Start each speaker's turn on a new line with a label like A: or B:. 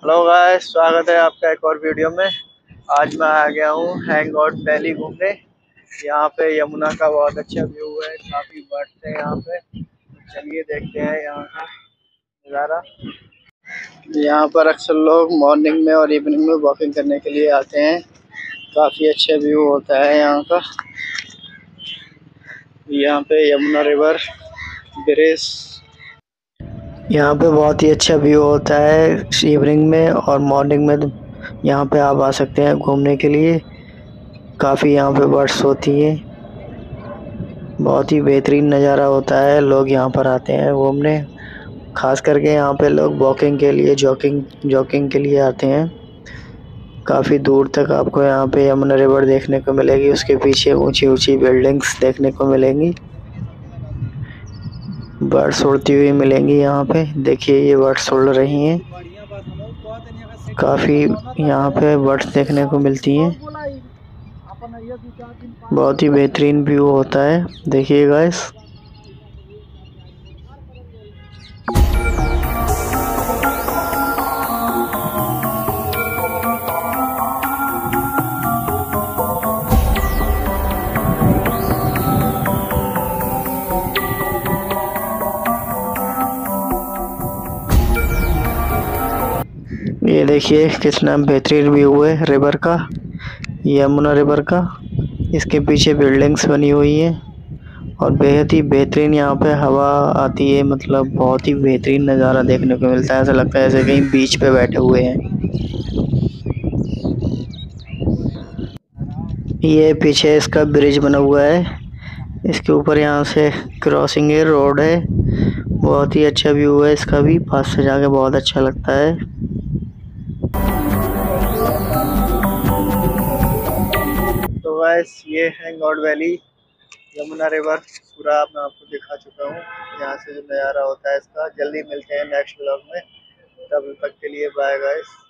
A: Hello guys, स्वागत है आपका एक और वीडियो में। आज मैं आ गया हूँ हैंग आउट वैली घूमने। यहाँ पे यमुना का बहुत अच्छा व्यू है, काफी बर्ड्स हैं यहाँ पे। चलिए देखते हैं यहाँ का नज़ारा। यहाँ पर अक्सर लोग मॉर्निंग में और इवनिंग में वॉकिंग करने के लिए आते हैं। काफी अच्छा व्यू होता है यहाँ का। यहाँ पे यमुना रिवर ब्रिज, यहाँ पे बहुत ही अच्छा व्यू होता है इवनिंग में और मॉर्निंग में। यहाँ पे आप आ सकते हैं घूमने के लिए। काफ़ी यहाँ पे बर्ड्स होती हैं। बहुत ही बेहतरीन नज़ारा होता है। लोग यहाँ पर आते हैं घूमने। खास करके यहाँ पे लोग वॉकिंग के लिए जॉगिंग के लिए आते हैं। काफ़ी दूर तक आपको यहाँ पे यमुना रिवर देखने को मिलेगी। उसके पीछे ऊंची ऊंची बिल्डिंग्स देखने को मिलेंगी। बर्ड्स उड़ती हुई मिलेंगी यहाँ पे। देखिए ये बर्ड्स उड़ रही हैं। काफ़ी यहाँ पे बर्ड्स देखने को मिलती हैं। बहुत ही बेहतरीन व्यू होता है। देखिए गाइस, ये देखिए कितना बेहतरीन व्यू है रिवर का, यमुना रिवर का। इसके पीछे बिल्डिंग्स बनी हुई हैं और बेहद ही बेहतरीन यहाँ पे हवा आती है। मतलब बहुत ही बेहतरीन नज़ारा देखने को मिलता है। ऐसा लगता है जैसे कहीं बीच पे बैठे हुए हैं। ये पीछे इसका ब्रिज बना हुआ है। इसके ऊपर यहाँ से क्रॉसिंग है, रोड है। बहुत ही अच्छा व्यू है इसका भी। पास से जाके बहुत अच्छा लगता है। तो गाइस, ये है गॉड वैली, यमुना रिवर पूरा मैं आपको दिखा चुका हूँ। यहाँ से जो नज़ारा होता है इसका। जल्दी मिलते हैं नेक्स्ट व्लॉग में। तब तक के लिए बाय गाइस।